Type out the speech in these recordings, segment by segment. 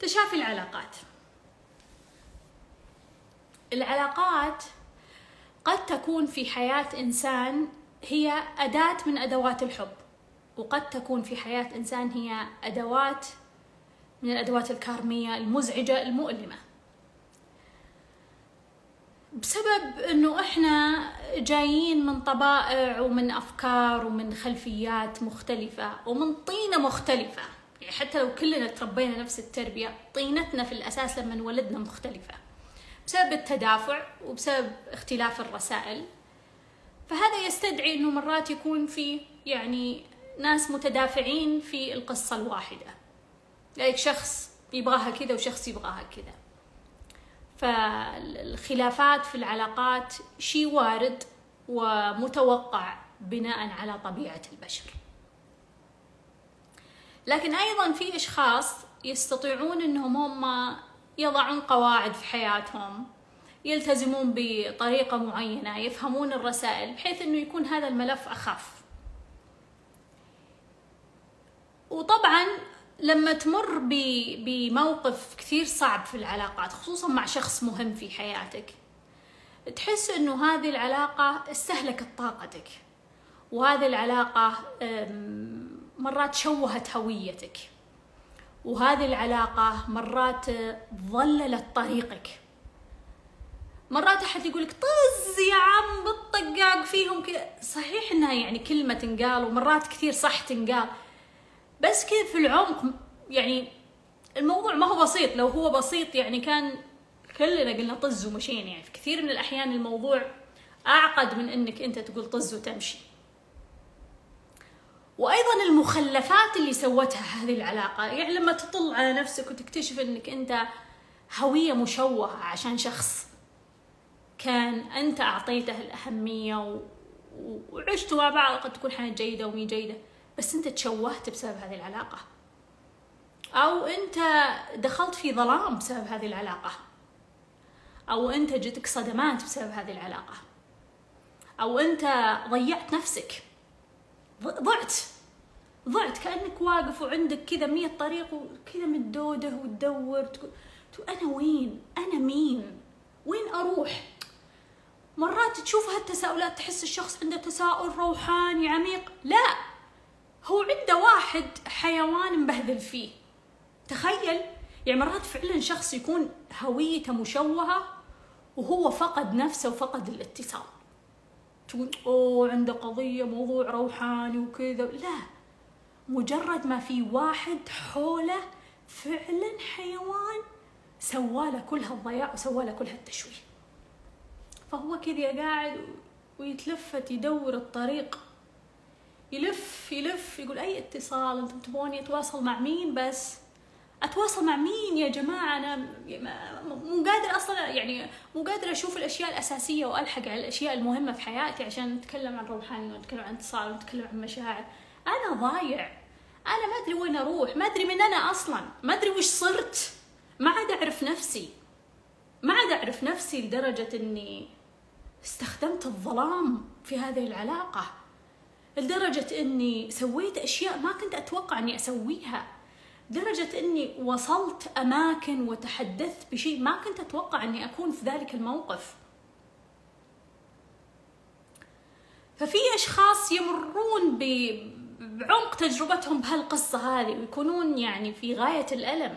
تشافي العلاقات. العلاقات قد تكون في حياة إنسان هي أداة من أدوات الحب، وقد تكون في حياة إنسان هي أدوات من الأدوات الكارمية المزعجة المؤلمة، بسبب أنه إحنا جايين من طبائع ومن أفكار ومن خلفيات مختلفة ومن طينة مختلفة. يعني حتى لو كلنا تربينا نفس التربية، طينتنا في الأساس لما انولدنا مختلفة بسبب التدافع وبسبب اختلاف الرسائل. فهذا يستدعي أنه مرات يكون في يعني ناس متدافعين في القصة الواحدة، يعني شخص يبغاها كذا وشخص يبغاها كذا. فالخلافات في العلاقات شيء وارد ومتوقع بناء على طبيعة البشر. لكن أيضا في أشخاص يستطيعون أنهم هم يضعون قواعد في حياتهم، يلتزمون بطريقة معينة، يفهمون الرسائل بحيث أنه يكون هذا الملف أخف. وطبعا لما تمر بموقف كثير صعب في العلاقات، خصوصا مع شخص مهم في حياتك، تحس أنه هذه العلاقة استهلكت طاقتك، وهذه العلاقة مرات شوهت هويتك، وهذه العلاقة مرات ظللت طريقك. مرات أحد يقولك طز يا عم بالطقاق فيهم كذا، صحيح إنها يعني كلمة تنقال ومرات كثير صح تنقال، بس كذا في العمق يعني الموضوع ما هو بسيط. لو هو بسيط يعني كان كلنا قلنا طز ومشينا. يعني في كثير من الأحيان الموضوع أعقد من إنك أنت تقول طز وتمشي. وأيضا المخلفات اللي سوتها هذه العلاقة، يعني لما تطل على نفسك وتكتشف إنك أنت هوية مشوهة عشان شخص كان أنت أعطيته الأهمية وعشتوا مع بعض، قد تكون حياة جيدة ومي جيدة، بس أنت تشوهت بسبب هذه العلاقة، أو أنت دخلت في ظلام بسبب هذه العلاقة، أو أنت جتك صدمات بسبب هذه العلاقة، أو أنت ضيعت نفسك، ضعت كأنك واقف وعندك كذا 100 طريق وكذا متدوده وتدور تقول أنا وين؟ أنا مين؟ وين أروح؟ مرات تشوف هالتساؤلات تحس الشخص عنده تساؤل روحاني عميق، لا، هو عنده واحد حيوان مبهذل فيه. تخيل، يعني مرات فعلا شخص يكون هويته مشوهة وهو فقد نفسه وفقد الاتصال. تقول عنده قضية موضوع روحاني وكذا، لا، مجرد ما في واحد حوله فعلا حيوان سواله كل هالضياع وسواله كل هالتشويه، فهو كذا قاعد ويتلفت يدور الطريق، يلف يقول أي اتصال أنتم تبوني أتواصل مع مين؟ بس أتواصل مع مين يا جماعة؟ أنا مو قادر أصلا، يعني مو قادر أشوف الأشياء الأساسية وألحق على الأشياء المهمة في حياتي عشان نتكلم عن روحانية ونتكلم عن اتصال ونتكلم عن مشاعر. أنا ضايع، أنا ما أدري وين أروح، ما أدري من أنا أصلا، ما أدري وش صرت، ما عاد أعرف نفسي لدرجة أني استخدمت الظلام في هذه العلاقة، لدرجة أني سويت أشياء ما كنت أتوقع أني أسويها، لدرجة أني وصلت أماكن وتحدثت بشيء ما كنت أتوقع أني أكون في ذلك الموقف. ففي أشخاص يمرون بعمق تجربتهم بهالقصة هذه ويكونون يعني في غاية الألم،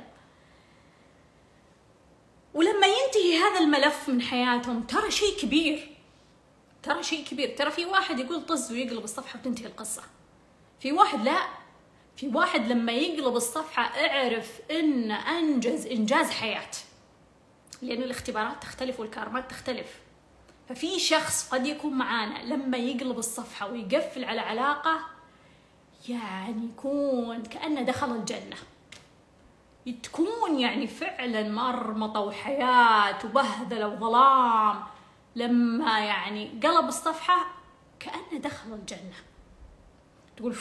ولما ينتهي هذا الملف من حياتهم ترى شيء كبير، ترى في واحد يقول طز ويقلب الصفحة وتنتهي القصة، في واحد لا، في واحد لما يقلب الصفحة اعرف إن أنجز إنجاز حياة، لأن الاختبارات تختلف والكارمات تختلف. ففي شخص قد يكون معانا لما يقلب الصفحة ويقفل على علاقة يعني يكون كأنه دخل الجنة، تكون يعني فعلا مرمطة وحياة وبهذلة وظلام، لما يعني قلب الصفحة كأنه دخل الجنة. تقول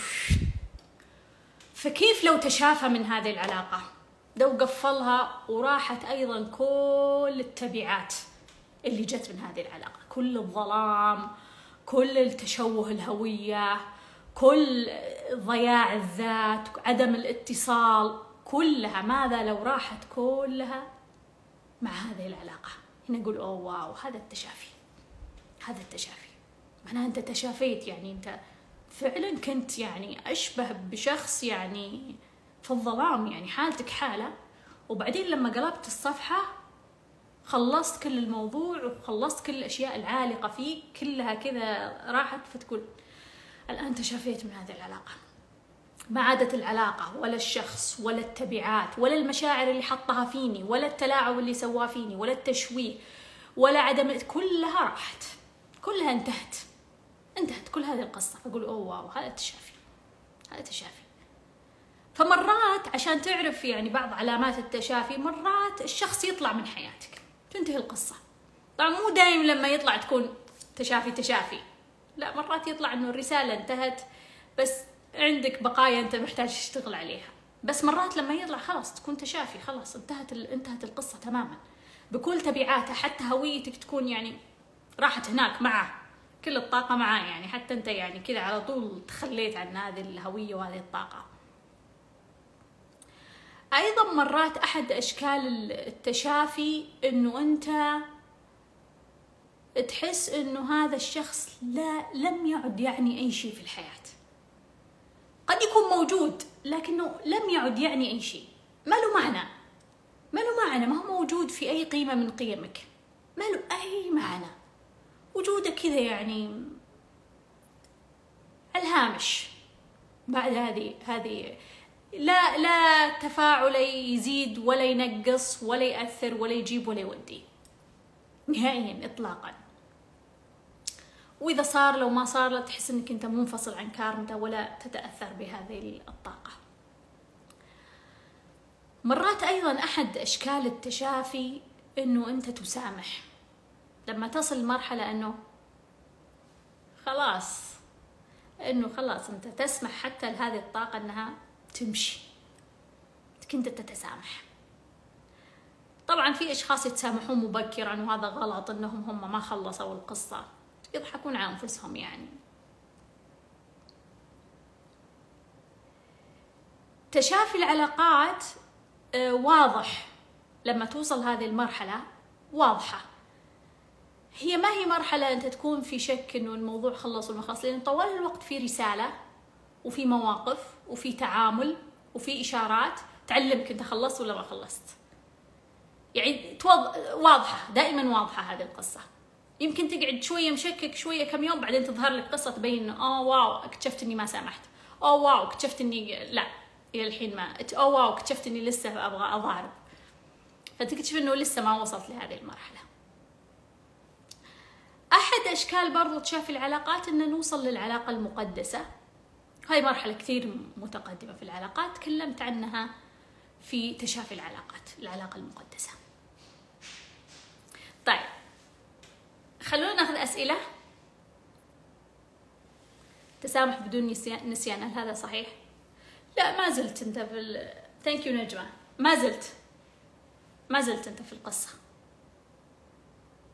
فكيف لو تشافى من هذه العلاقة، لو قفلها وراحت أيضا كل التبعات اللي جت من هذه العلاقة، كل الظلام، كل التشوه الهوية، كل ضياع الذات، عدم الاتصال، كلها، ماذا لو راحت كلها مع هذه العلاقة؟ هنا نقول أوه واو، هذا التشافي، هذا التشافي معناها أنت تشافيت، يعني أنت فعلا كنت يعني أشبه بشخص يعني في الظلام، يعني حالتك حالة، وبعدين لما قلبت الصفحة خلصت كل الموضوع وخلصت كل الأشياء العالقة فيك كلها كذا راحت، فتقول الآن تشافيت من هذه العلاقة. ما عادت العلاقة ولا الشخص ولا التبعات ولا المشاعر اللي حطها فيني ولا التلاعب اللي سواه فيني ولا التشويه ولا عدم، كلها راحت، كلها انتهت كل هذه القصة. فأقول أوه واو، هذا التشافي، هذا تشافي. فمرات عشان تعرف يعني بعض علامات التشافي، مرات الشخص يطلع من حياتك تنتهي القصة. طبعا مو دايم لما يطلع تكون تشافي، لا، مرات يطلع انه الرسالة انتهت بس عندك بقايا انت محتاج تشتغل عليها. بس مرات لما يطلع خلاص تكون تشافي، خلاص انتهت القصة تماما بكل تبعاتها، حتى هويتك تكون يعني راحت هناك معه، كل الطاقة معاه، يعني حتى انت يعني كذا على طول تخليت عن هذه الهوية وهذه الطاقة. ايضا مرات احد اشكال التشافي انه انت تحس انه هذا الشخص لم يعد يعني اي شيء في الحياة. قد يكون موجود لكنه لم يعد يعني اي شيء، ما له معنى، ما هو موجود في اي قيمة من قيمك، ما له اي معنى، وجوده كذا يعني الهامش. بعد هذه لا تفاعل يزيد ولا ينقص ولا يأثر ولا يجيب ولا يودي نهائيا اطلاقا. واذا صار لو ما صار لا تحس انك انت منفصل عن كارمته ولا تتأثر بهذه الطاقة. مرات ايضا احد اشكال التشافي انه انت تسامح لما تصل لمرحلة انه خلاص انت تسمح حتى لهذه الطاقة انها تمشي، كنت تتسامح. طبعا في اشخاص يتسامحون مبكرا وهذا غلط، انهم هم ما خلصوا القصة، يضحكون على انفسهم يعني. تشافي العلاقات واضح لما توصل هذه المرحلة، واضحة. هي ما هي مرحلة انت تكون في شك انه الموضوع خلص ولا ما خلص، لان طوال الوقت في رسالة وفي مواقف وفي تعامل وفي اشارات تعلمك انت خلصت ولا ما خلصت. يعني واضحة، دائما واضحة هذه القصة. يمكن تقعد شوية مشكك شوية كم يوم، بعدين تظهر لك قصة تبين انه واو اكتشفت اني ما سامحت، واو اكتشفت اني لا الى الحين ما، واو اكتشفت اني لسه ابغى اضارب، فتكتشف انه لسه ما وصلت لهذه المرحلة. احد اشكال برضو تشافي العلاقات ان نوصل للعلاقة المقدسة. هاي مرحلة كثير متقدمة في العلاقات، تكلمت عنها في تشافي العلاقة المقدسة. طيب خلونا ناخذ أسئلة. تسامح بدون نسيان، هل هذا صحيح؟ لا، ما زلت انت ثانك يو نجمة، ما زلت انت في القصة.